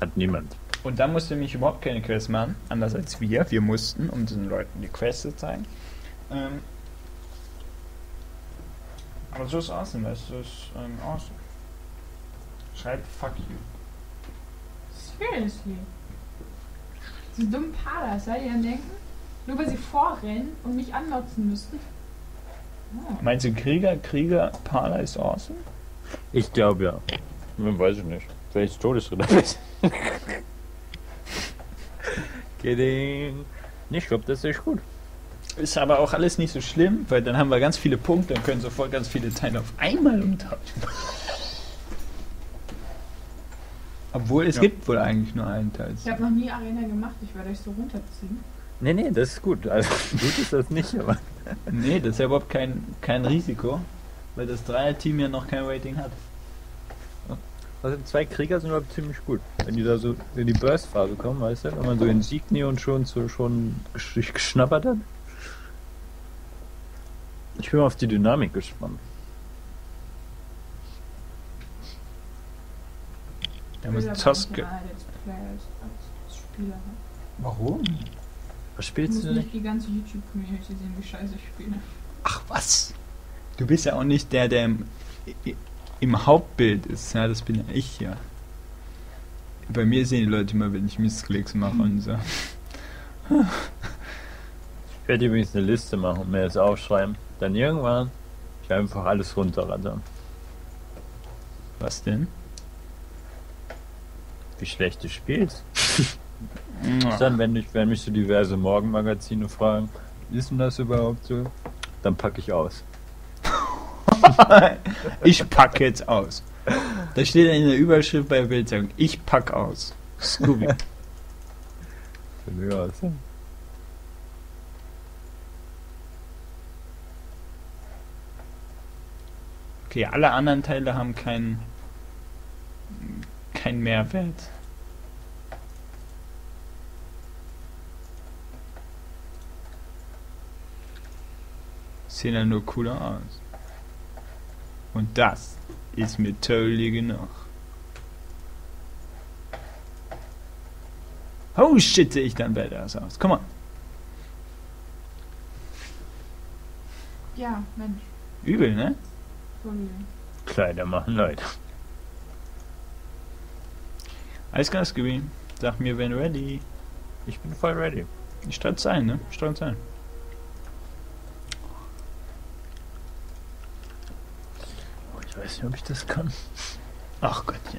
Hat niemand. Und dann musste nämlich überhaupt keine Quest machen, anders als wir. Wir mussten, um den Leuten die Quest zu zeigen. Aber so ist awesome, weißt du, ist awesome. Schreibt fuck you. Seriously. Diese dummen Palas, ja, die dann denken, nur weil sie vorrennen und mich anlotzen müssten. Oh. Meinst du Pala ist awesome? Ich glaube ja. Weiß ich nicht. Vielleicht Todesritter bist. Kidding. Ich glaube, das ist echt gut. Ist aber auch alles nicht so schlimm, weil dann haben wir ganz viele Punkte und können sofort ganz viele Teile auf einmal umtauschen. Obwohl, es gibt wohl eigentlich nur einen Teil. Ich habe noch nie Arena gemacht, ich werde euch so runterziehen. Nee, das ist gut. Also gut ist das nicht, aber... Nee, das ist ja überhaupt kein Risiko, weil das Dreier-Team ja noch kein Rating hat. Also 2 Krieger sind überhaupt ziemlich gut. Wenn die da so in die Burst-Phase kommen, weißt du? Wenn man so in Signy und schon geschnappert hat. Ich bin mal auf die Dynamik gespannt. Ja, muss Zoske. Warum? Was Ich spielst muss du denn? nicht die ganze YouTube-Community sehen, wie scheiße ich spiele. Ach was? Du bist ja auch nicht der im Hauptbild ist. Ja, das bin ja ich hier. Bei mir sehen die Leute immer, wenn ich Missklicks mache und so. Ich werde übrigens eine Liste machen und mir das aufschreiben. Dann irgendwann ich einfach alles runterrattern. Was denn? Wie schlecht du spielst. Dann, wenn mich so diverse Morgenmagazine fragen, ist denn das überhaupt so? Dann packe ich aus. Ich packe jetzt aus. Da steht in der Überschrift bei Bildzeitung, ich pack aus. Scooby. Ja, so. Okay, alle anderen Teile haben keinen Mehrwert. Sehen ja nur cooler aus. Und das ist mir totally genug. Oh shit, sehe ich dann badass aus. Komm mal. Ja, Mensch. Übel, ne? Voll übel. Kleider machen Leute. Alles klar, Scooby. Sag mir, wenn ready. Ich bin voll ready. Statt sein, ne? Statt sein. Ich weiß nicht, ob ich das kann. Ach Gottchen.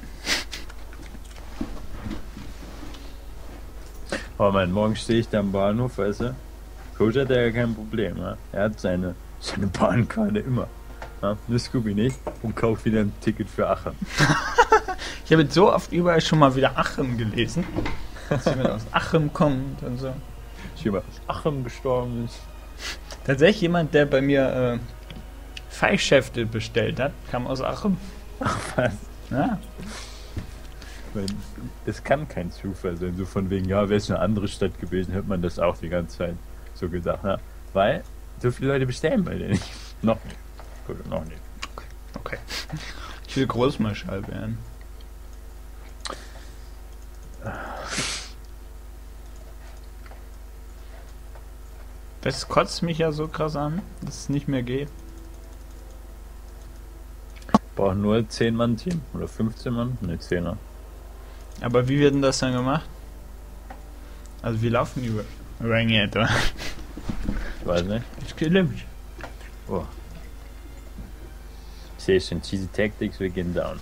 Aber morgen stehe ich da am Bahnhof, weißt du? Coach hat ja kein Problem, ja? Er hat seine Bahnkarte immer. Ja? Nur Scooby nicht und kauft wieder ein Ticket für Aachen. Ich habe jetzt so oft überall schon mal wieder Aachen gelesen. Dass jemand aus Aachen kommt und so. Jemand aus Aachen gestorben ist. Tatsächlich jemand, der bei mir Feischschäfte bestellt hat, kam aus Aachen. Ach was. Ja. Es kann kein Zufall sein, so von wegen, ja, wäre es eine andere Stadt gewesen, hört man das auch die ganze Zeit so gesagt, ja. Weil so viele Leute bestellen bei denen nicht. Noch nicht. Gut, noch nicht. Okay. Ich will Großmarschall werden. Das kotzt mich ja so krass an, dass es nicht mehr geht. Brauchen nur 10-Mann-Team oder 15 Mann? Ne, 10er. Aber wie wird denn das dann gemacht? Also wie laufen die Ränge etwa? Ich weiß nicht. Ich kille mich. Oh. Ich sehe schon, cheesy tactics, we get down.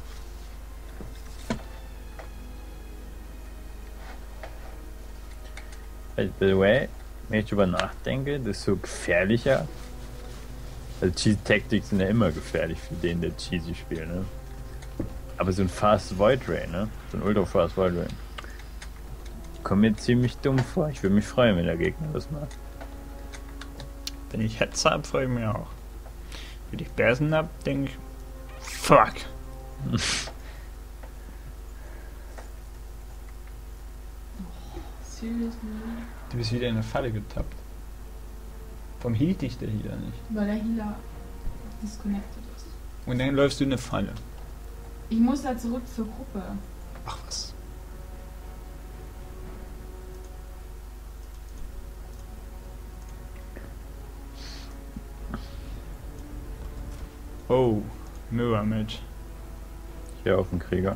By the way, wenn ich drüber nachdenke, das ist so gefährlicher. Also cheesy tactics sind ja immer gefährlich für den, der cheesy spielt, ne? Aber so ein Fast Void Ray, ne? So ein Ultra Fast Void Ray. Kommt mir ziemlich dumm vor. Ich würde mich freuen, wenn der Gegner das macht. Wenn ich Hetze hab, freue ich mich auch. Wenn ich Bärsen hab, denke ich, fuck. Seriously? Du bist wieder in eine Falle getappt. Warum hielt dich der Healer nicht? Weil der Healer disconnected ist. Und dann läufst du in eine Falle. Ich muss da zurück zur Gruppe. Ach was. Oh, Mirror Match. Hier auf den Krieger.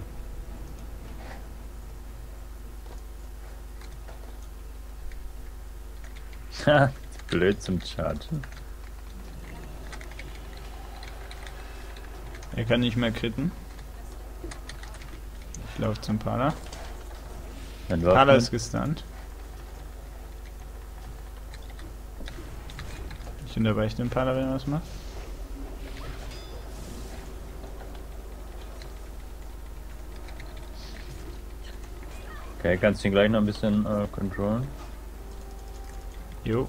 Ha, blöd zum Chargen. Er kann nicht mehr kritten. Ich laufe zum Pada. Pada ist gestunt. Ich unterbreche den Pada, wenn er was macht. Okay, kannst du ihn gleich noch ein bisschen controllen? Jo.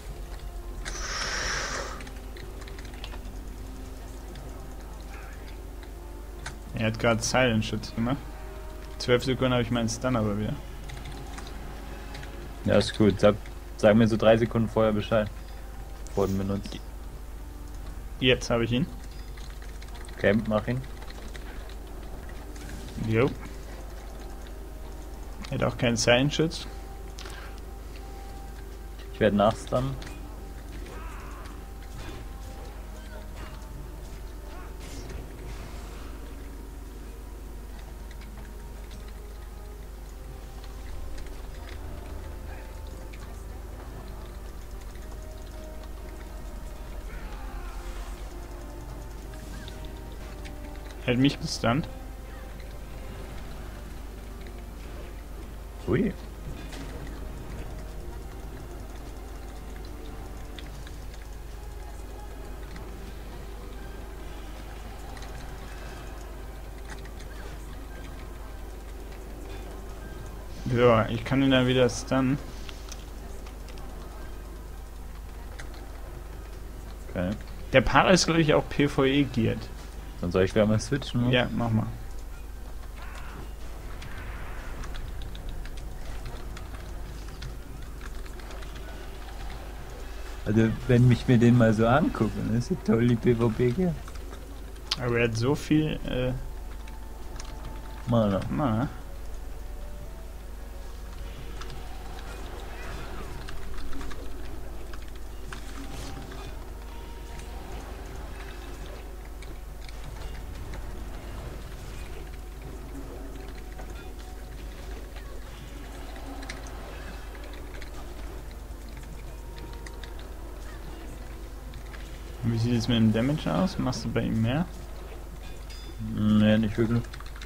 Er hat gerade Silent-Schutz gemacht. 12 Sekunden habe ich meinen Stun aber wieder. Ja, ist gut. Sag mir so 3 Sekunden vorher Bescheid. Wurden benutzt. Jetzt habe ich ihn. Okay, mach ihn. Jo. Er hat auch keinen Silent-Schutz. Ich werde nachstunnen. Er hat mich gestunt. Ui. So, ich kann ihn dann wieder stunnen. Okay. Der Para ist, glaube ich, auch PvE geared. Dann soll ich gleich mal switchen. Ja, mach mal. Also, wenn ich mir den mal so angucke, dann ist das toll, die PvP hier. Aber er hat so viel, Mana. na. Wie sieht es mit dem Damage aus? Machst du bei ihm mehr? Nee, nicht wirklich.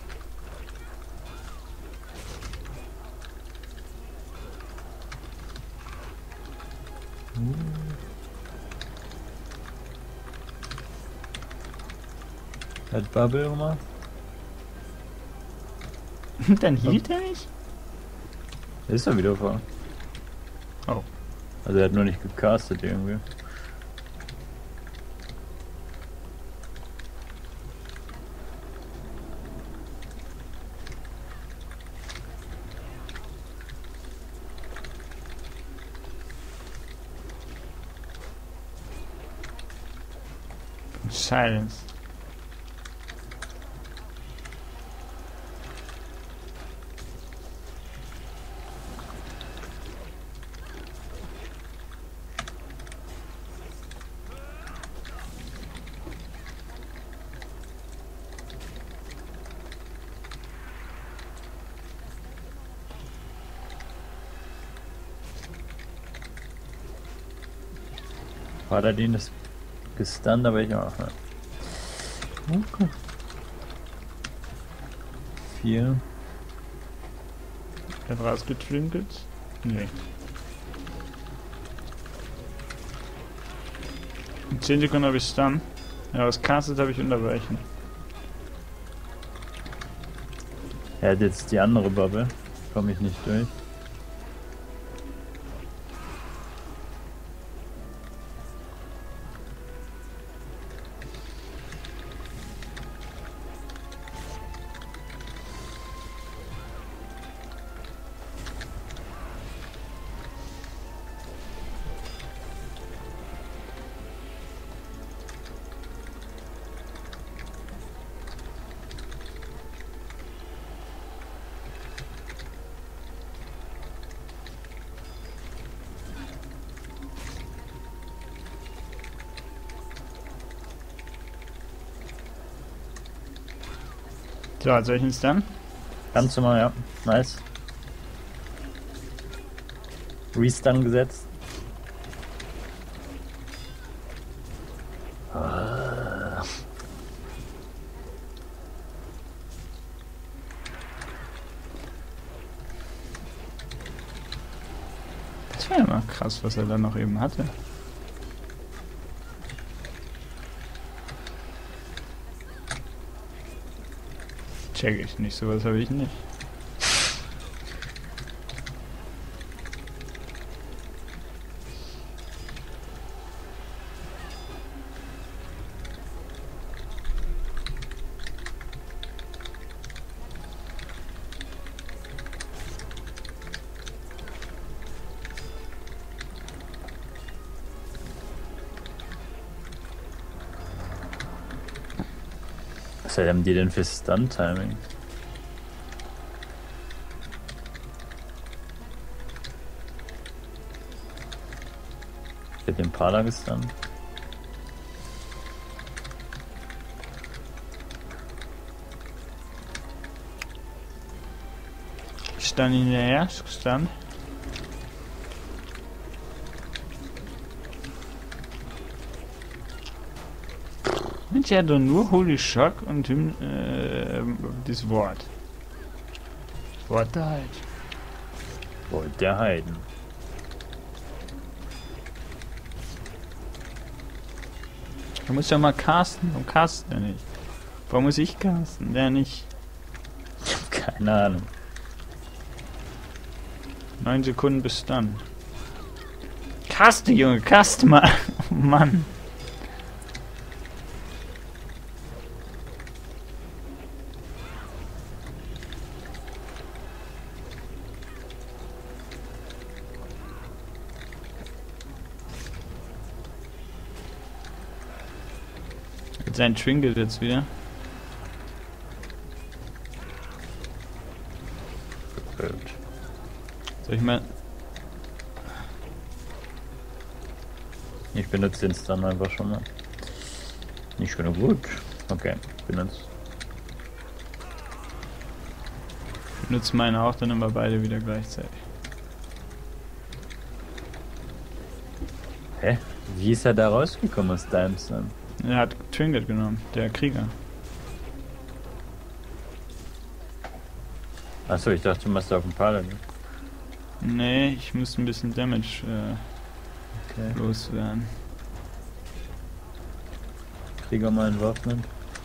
Hat Bubble gemacht? Dann hielt er mich? Ist er wieder vor. Oh. Also er hat nur nicht gecastet irgendwie. Silence. Paladin ist gestunt, aber ich auch. Ja. Okay. 4. Er hat rausgetwinkelt? Nee. In 10 Sekunden habe ich Stun. Ja, was castet habe ich unterbrechen. Er hat jetzt die andere Bubble. Komme ich nicht durch. So, soll ich ihn dann? Kannst du mal, ja. Nice. Restun gesetzt. Ah. Das war ja mal krass, was er dann noch eben hatte. Check ich nicht, sowas habe ich nicht. Was haben die denn für Stun-Timing? Ich hab den Pala gestunt. Stand hinterher, stand. Mensch, er hat doch nur Holy Shock und das Wort. Wort da halt. Wollt der Heiden. Du musst ja mal casten. Warum castet er nicht? Warum muss ich casten? Der nicht. Ich hab keine Ahnung. 9 Sekunden bis dann. Caste, Junge, caste mal. Oh Mann. Sein Trinket jetzt wieder. Gut. Soll ich mal. Ich benutze den Stun einfach schon mal. Nicht schön gut. Okay, benutzt. Benutze meine auch dann immer beide wieder gleichzeitig. Hä? Wie ist er da rausgekommen aus deinem Stun? Er hat Trinket genommen, der Krieger. Achso, ich dachte, du machst auf den Paladin. Nee, ich muss ein bisschen Damage Okay. loswerden. Krieger mal entwaffnet.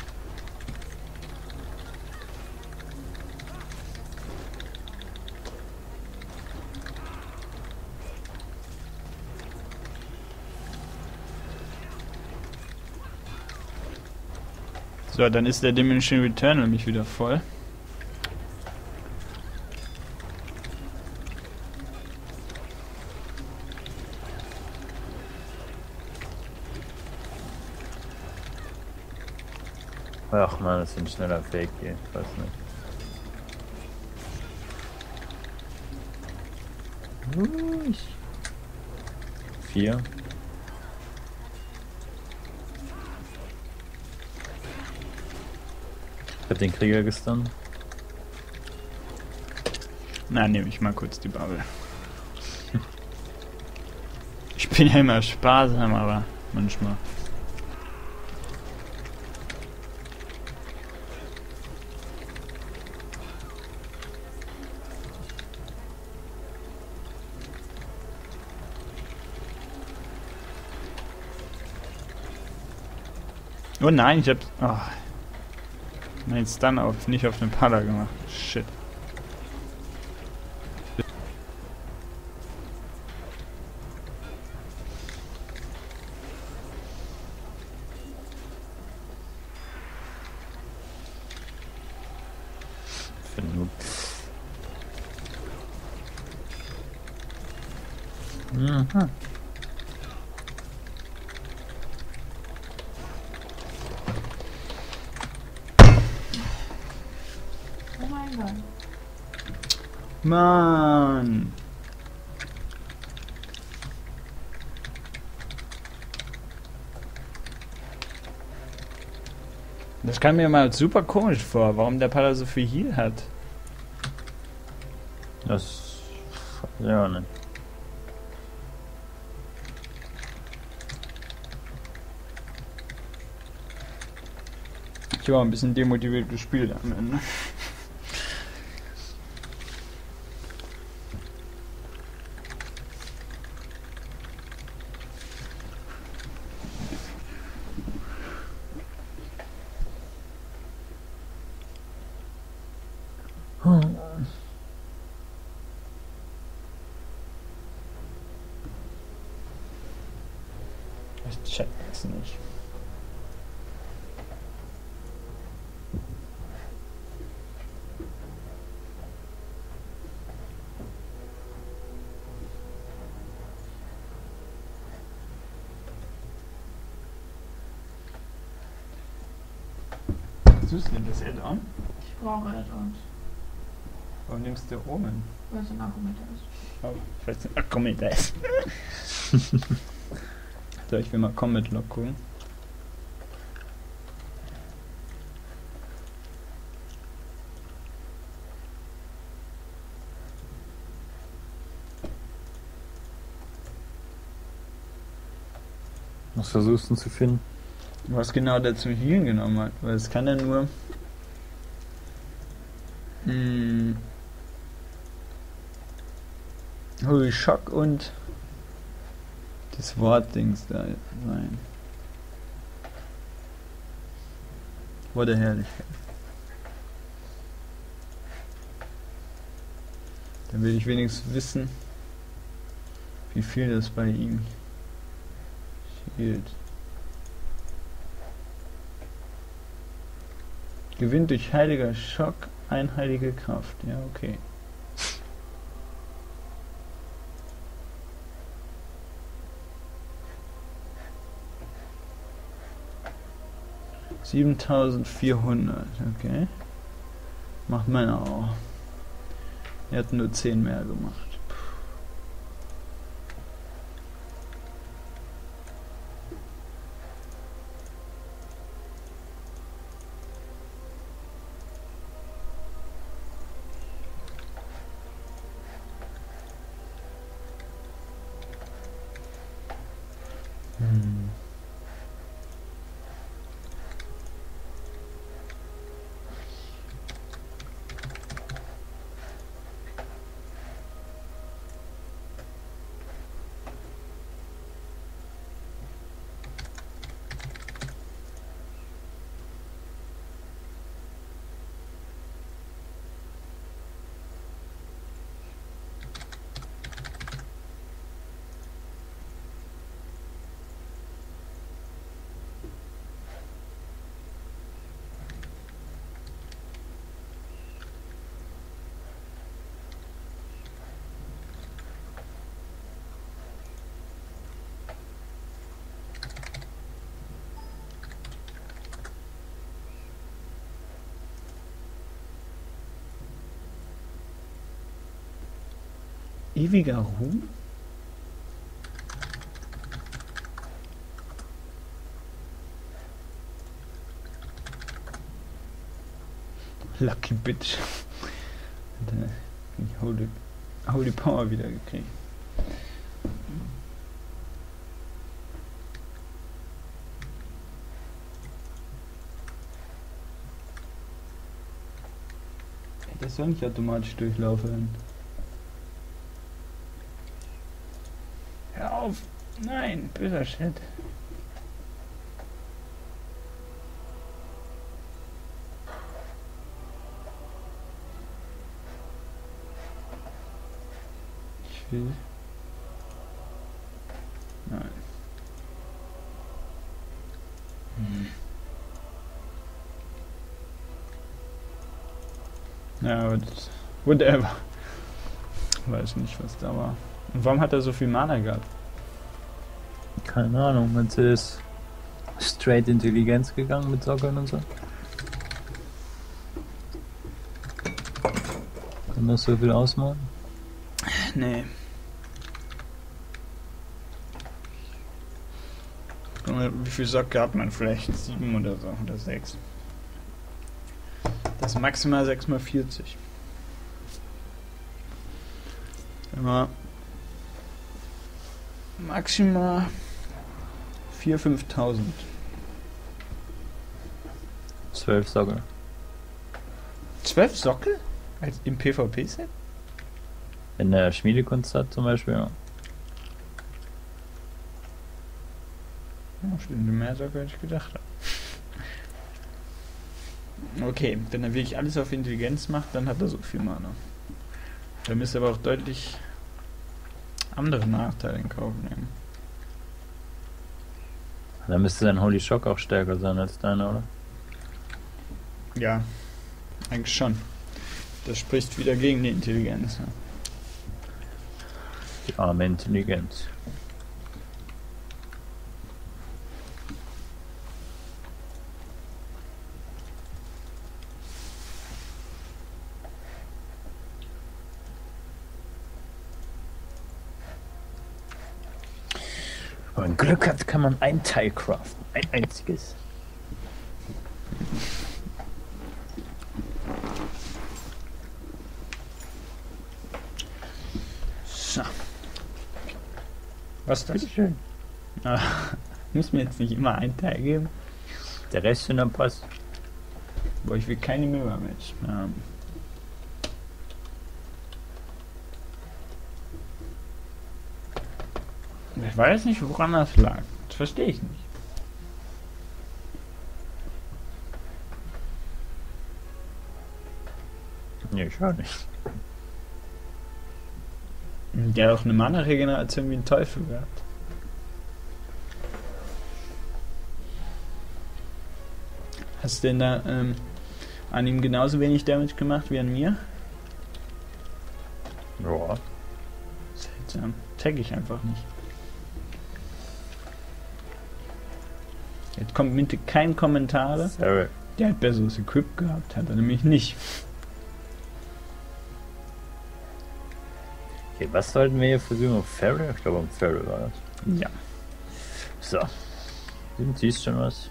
So, dann ist der Dimension Return nämlich wieder voll. Ach man, das ist ein schneller Fake hier. Ich weiß nicht. 4. Ich hab den Krieger gestunt. Na, nehme ich mal kurz die Bubble. Ich bin ja immer sparsam, aber manchmal. Oh nein, ich hab. Oh. Mein Stun auf, nicht auf den Pada gemacht. Shit. Mhm. Oh mein Gott. Mann. Das kam mir mal super komisch vor, warum der Pader so viel Heal hat. Das. Ja, ne. Ich war ein bisschen demotiviert gespielt am Ende. Ich check das nicht. Suchst du denn das Add-on? Ich brauche Add-ons, Warum nimmst du Omen? weil es ein Argument ist. Oh, vielleicht ein Kommentar ist. So, ich will mal Comet Log gucken. Was versuchst du zu finden? Was genau der zum Healen genommen hat, weil es kann ja nur Holy Shock und das Wortdings da sein. What a Herrlichkeit. Dann will ich wenigstens wissen, wie viel das bei ihm hielt. Gewinnt durch heiliger Schock einheilige Kraft. Ja, okay. $7.400, okay. Macht meiner auch. Er hat nur 10 mehr gemacht. Ewiger Ruhm? Lucky Bitch. Und, ich Holy Power wieder gekriegt. Das soll nicht automatisch durchlaufen. Hör auf! Nein, böser Shit. Ich will. Nein. Ja, aber das, whatever. Weiß nicht, was da war. Und warum hat er so viel Mana gehabt? Keine Ahnung, meinst du, ist straight Intelligenz gegangen mit Sockern und so? Kann das so viel ausmachen? Nee. Wie viel Socke hat man? Vielleicht 7 oder so, oder 6. Also maximal 6x40. Immer maximal 4.000, 5.000. 12 Sockel. 12 Sockel? Als im PvP-Set? Wenn der Schmiedekunst hat zum Beispiel, ja. Oh, stimmt, mehr Sockel als ich gedacht habe. Okay, wenn er wirklich alles auf Intelligenz macht, dann hat er so viel Mana. Da müsste aber auch deutlich andere Nachteile in Kauf nehmen. Dann müsste sein Holy Shock auch stärker sein als deiner, oder? Ja, eigentlich schon. Das spricht wieder gegen die Intelligenz. Ja. Die arme Intelligenz. Wenn man Glück hat, kann man ein Teil craften. Ein einziges. So. Was ist das? Bitteschön. Ah, muss mir jetzt nicht immer ein Teil geben. Der Rest in der Post. Boah, ich will keine Mirror-Match mehr haben. Ich weiß nicht, woran das lag. Das verstehe ich nicht. Nee, ich auch nicht. Der hat auch eine Mana-Regeneration wie ein Teufel gehabt. Hast du denn da an ihm genauso wenig Damage gemacht wie an mir? Ja. Seltsam. Tag ich einfach nicht. Jetzt kommt bitte kein Kommentar. Sorry. Der hat besseres Equip gehabt, hat er nämlich nicht. Okay, was sollten wir hier versuchen? Auf Feral? Ich glaube, auf Feral war das. Ja. So. Siehst schon was?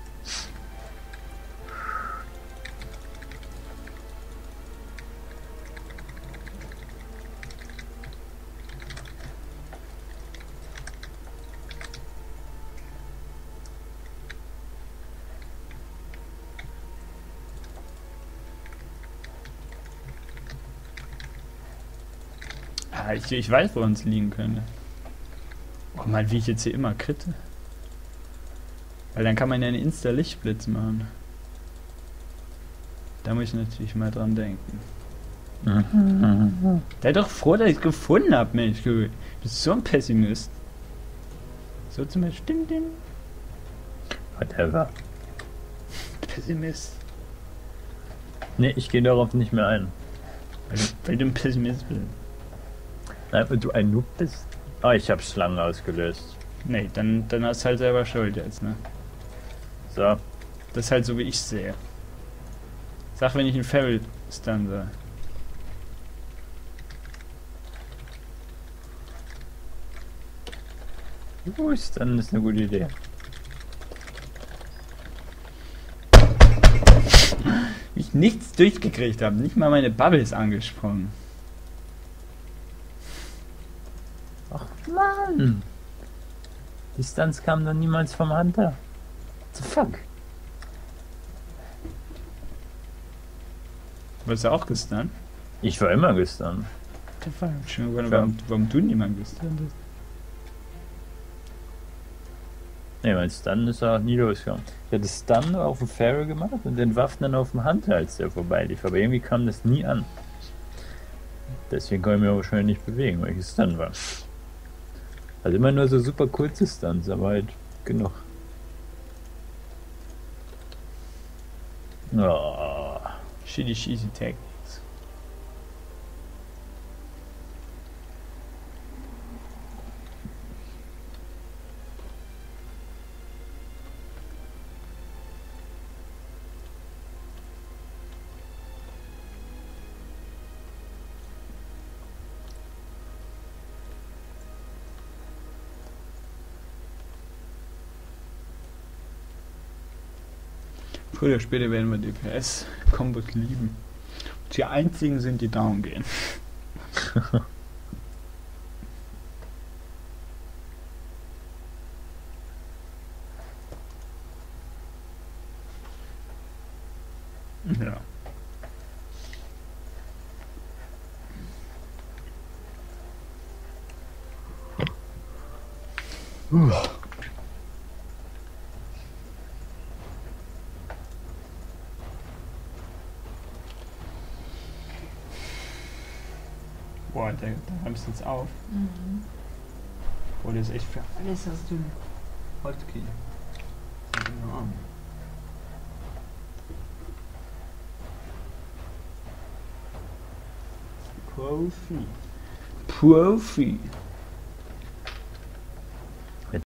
Ah, ich weiß, wo uns liegen könnte. Oh mal, wie ich jetzt hier immer kritte. Weil dann kann man ja einen Insta-Lichtblitz machen. Da muss ich natürlich mal dran denken. Sei doch froh, dass ich es gefunden habe, Mensch. Du bist so ein Pessimist. So zum Beispiel. Dim. Whatever. Pessimist. Nee, ich gehe darauf nicht mehr ein. Weil du ein Pessimist bist. Nein, wenn du ein Noob bist. Ah, ich habe Schlangen ausgelöst. Nee, dann hast du halt selber Schuld jetzt, ne? So. Das ist halt so, wie ich sehe. Sag, wenn ich ein Feral Stun sah. Ist dann ist eine gute Idee. Ich nichts durchgekriegt habe, nicht mal meine Bubbles angesprochen. Ach Mann! Die Stunts kamen dann niemals vom Hunter. What the fuck? Warst du auch gestunt? Ich war immer gestunt. Der Fall. Warum du niemand gestunt hast? Ne, mein Stun ist auch nie losgegangen. Ich hatte Stun auf den Feral gemacht und den Waffen dann auf dem Hunter, als der vorbeilief. Aber irgendwie kam das nie an. Deswegen konnte ich mich auch wahrscheinlich nicht bewegen, weil ich Stun war. Also immer nur so super kurze Stunts, aber halt genug. Oh. Shitty cheesy Techniques. Früher oder später werden wir DPS Combat lieben. Die einzigen sind, die down gehen. Ja. Boah, da räumst du jetzt auf. Mhm. Boah, das ist echt für alles hast du Hotkey. Enorm. Profi. Profi.